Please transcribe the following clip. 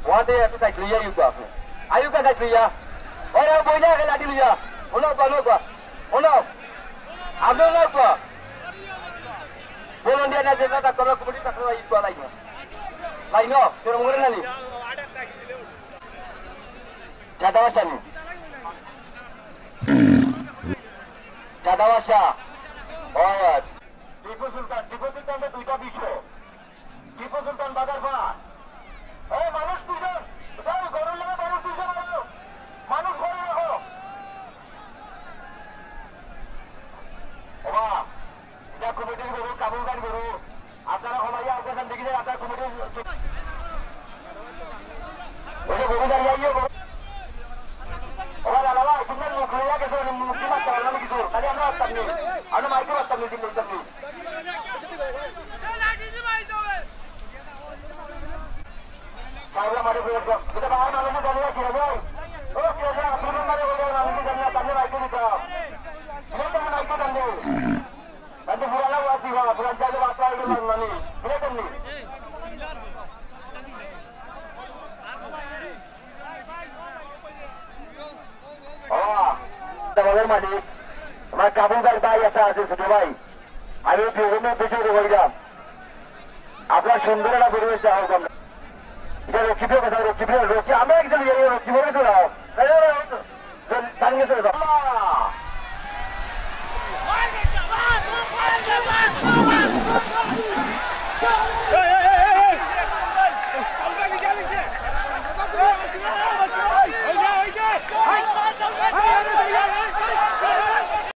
वहाँ से ऐसे साइकिल लिया आयु का साइकिल लिया और अब बोझा के लाठी लिया उन्होंने आप लोग को बोलो इंडिया ने देखा था करो कबड्डी का खेला इस वाला ही नो तेरे मुंगरे ना ली ज़्यादा वाशा और टीपू सुल्तान में दुईटा बिछो टीपू सुल्तान बाजार पास अरे मानुष तुझे गरुड़ लगे मानुष तुझे मानुष घरे रखो वाह এটা কমিটির গরু কাবুলদার গরু আপনারা সবাই আগে দেখি আপনার কমিটির ওই গরু দাঁড়িয়ে আইয়ে ওরা দাদা তোমরা মুখ লইয়া গেছো মুক্তি মারতে পারলাম না কিছু খালি আমরা আসতাম নি আমরা মাইকে আসতাম নি দিল্লি আসতাম নি সাইলা মারে বলছো এটা বাহার মানুষ দাঁড়িয়ে আছে ভাই ও কে যা আপনি মারে বলে মানুষ দাঁড়িয়ে তাহলে মাইকে দিতাম এটা তো মাইকে দাঁড়িয়ে nanti bulan awal sih bulan jaga batal itu nani kelihatan nih oh আমাদের মালিক আমার কাবুলদার ভাই আছে ছোট ভাই আমি বিভিন্ন বিষয়ে বললাম আপনার সুন্দর একটা পরিবেশ হোক আমরা এটা রক্ষিপ্রিয় কথা রক্ষি আমরা একজন রক্ষি বলে চলাও জানিয়ে চলে